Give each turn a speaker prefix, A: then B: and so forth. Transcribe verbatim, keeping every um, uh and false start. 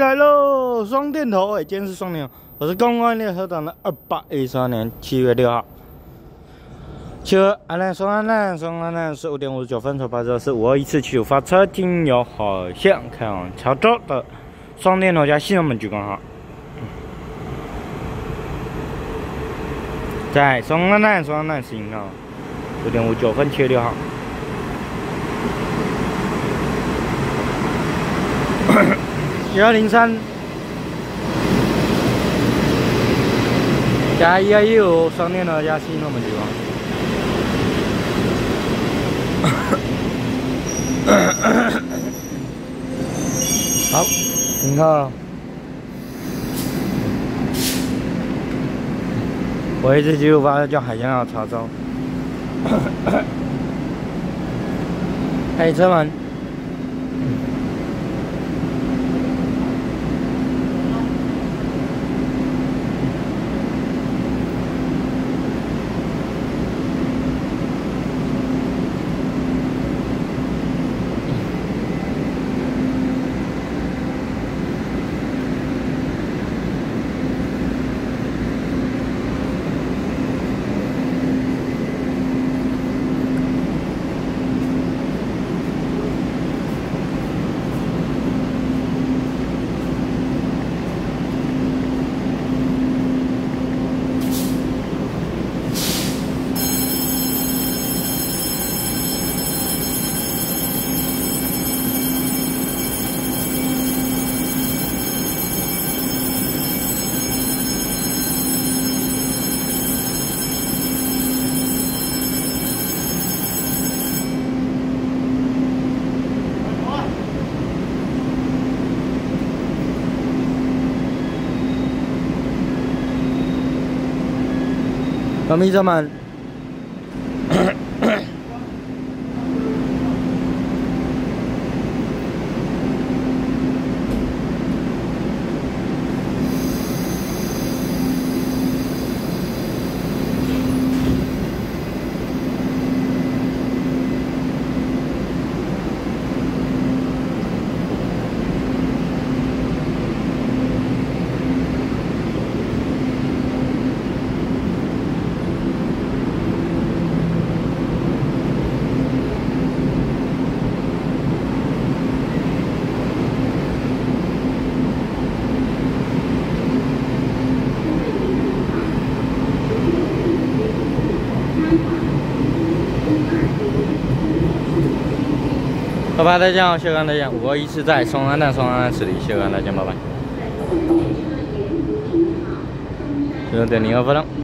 A: 来喽！双电头，哎，今天是双电头，我是公安联合党的二八一三年七月六号。七月安南双安南双安南十五点五十九分，出发车是五二一次起发车经由海线开往潮州的双电头加新龙门莒光号，在双安南双安南行号五点五九分，七月六号。幺零三加一二一五双电头加新龙门莒光。好，停靠。我一直记录发叫海洋号潮州。开车门。关闭车门。好吧，大家好，谢谢大家，我一次在双安南双安南市里，谢谢大家，拜拜。十六点零二分了。